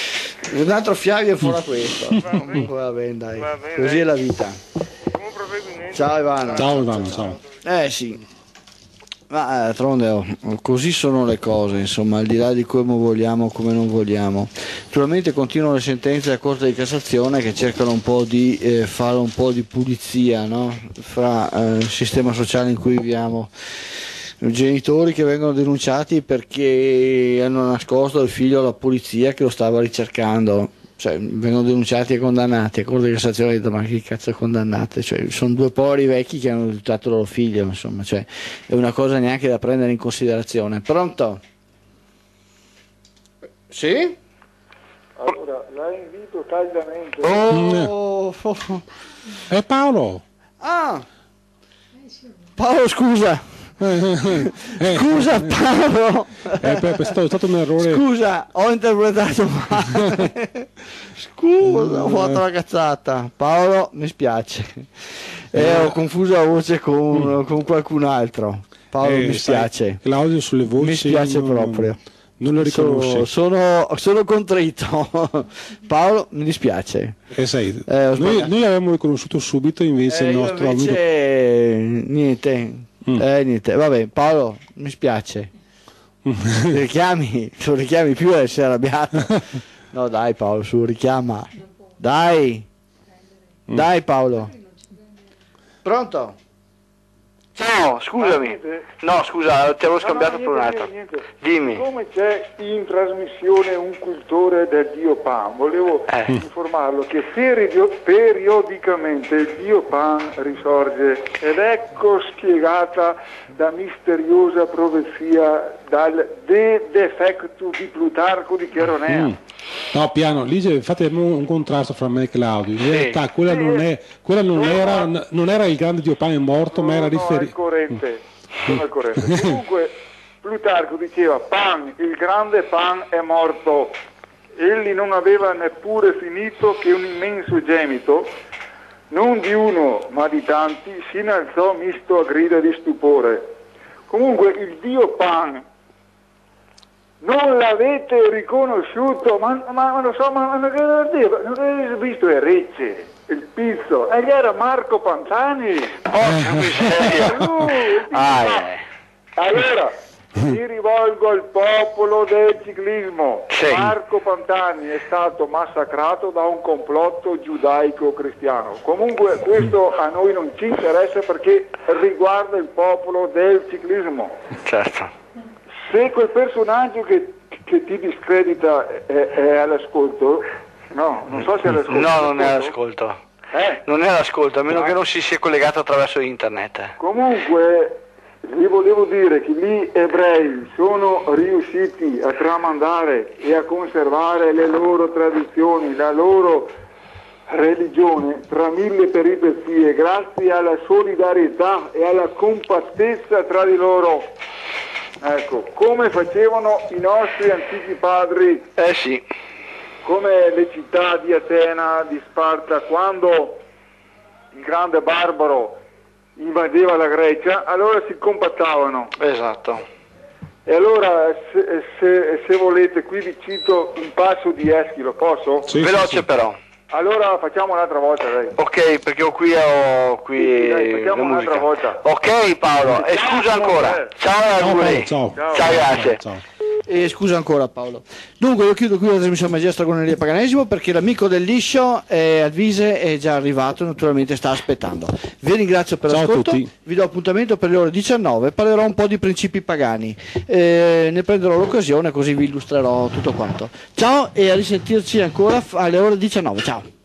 Un altro fiavi è fuori questo. Va bene. Va bene, dai. Va bene, così dai. È la vita. Ciao Ivano. Ciao Ivano, ciao. Eh sì. Ma d'altronde oh, così sono le cose, insomma, al di là di come vogliamo o come non vogliamo. Naturalmente continuano le sentenze della Corte di Cassazione che cercano un po' di eh, fare un po' di pulizia, no? Fra eh, il sistema sociale in cui viviamo. Genitori che vengono denunciati perché hanno nascosto il figlio alla polizia che lo stava ricercando. Cioè, vengono denunciati e condannati. A Corte di Cassazione ha detto ma che cazzo condannate? Cioè, sono due poveri vecchi che hanno aiutato il loro figlio, insomma, cioè, è una cosa neanche da prendere in considerazione. Pronto? Sì? Allora, la invito caldamente. Oh, oh, oh. È Paolo. Ah, Paolo, scusa. Scusa Paolo, è stato, è stato un errore. Scusa, ho interpretato male. Scusa, ho fatto una cazzata. Paolo, mi spiace. Eh, ho confuso la voce con, con qualcun altro. Paolo, eh, mi spiace. L'audio sulle voci. Mi spiace non, proprio. Non lo riconosce. Sono, sono, sono contrito. Paolo, mi dispiace. Eh, sai, eh, noi, noi l'abbiamo riconosciuto subito, invece eh, il nostro invece, amico. Niente. Mm. Eh, niente, vabbè, Paolo, mi spiace. Ti richiami, tu richiami più e sei arrabbiato. No, dai Paolo, su, richiama. Dai. Mm. Dai Paolo. Pronto? Ciao, scusami. No, scusa, ti avevo scambiato no, no, per un niente, altro. niente, niente. Dimmi. Come c'è in trasmissione un cultore del dio Pan, volevo Eh. informarlo che perio- periodicamente il dio Pan risorge ed ecco spiegata da misteriosa profezia dal De Defectu di Plutarco di Cheronea. Mm. No, piano, lì fate un contrasto fra me e Claudio. In realtà quella, Sì. non, è, quella non, era, non era il grande dio Pan è morto, ma era No, no, è riferito. corrente, sono al corrente. Comunque Plutarco diceva Pan, il grande Pan è morto. Egli non aveva neppure finito che un immenso gemito, non di uno ma di tanti, si innalzò misto a grida di stupore. Comunque il dio Pan non l'avete riconosciuto, ma, ma, ma lo so, ma, ma che vuol dire? Non avete visto il Recce, il Pizzo, e gli era Marco Pantani. Porca miseria. Lui, il Ah, Pizzo. eh. Allora, mi rivolgo al popolo del ciclismo. Sì. Marco Pantani è stato massacrato da un complotto giudaico-cristiano. Comunque questo a noi non ci interessa perché riguarda il popolo del ciclismo. Certo. Se quel personaggio che, che ti discredita è, è all'ascolto, no, non so se è all'ascolto. No, non è all'ascolto. Eh? Non è all'ascolto, a meno che non si sia collegato attraverso internet. Comunque, vi volevo dire che gli ebrei sono riusciti a tramandare e a conservare le loro tradizioni, la loro religione tra mille peripezie, grazie alla solidarietà e alla compattezza tra di loro. Ecco, come facevano i nostri antichi padri, Eh sì. come le città di Atena, di Sparta, quando il grande barbaro invadeva la Grecia, allora si compattavano. Esatto. E allora, se, se, se volete, qui vi cito un passo di Eschilo, posso? Sì, Veloce sì, sì. però. Allora facciamo un'altra volta, dai. Ok, perché ho qui, ho qui Sì, dai, facciamo la un'altra musica. volta. Ok Paolo, e scusa ancora. Ciao e Ciao, auguri. Paolo, ciao. Ciao, grazie. Ciao. E scusa ancora Paolo. Dunque io chiudo qui la trasmissione Magia Stregoneria e Paganesimo perché l'amico del liscio è al Vise, è già arrivato, naturalmente sta aspettando. Vi ringrazio per Ciao a l'ascolto, tutti. vi do appuntamento per le ore diciannove, parlerò un po' di principi pagani, eh, ne prenderò l'occasione così vi illustrerò tutto quanto. Ciao e a risentirci ancora alle ore diciannove, ciao.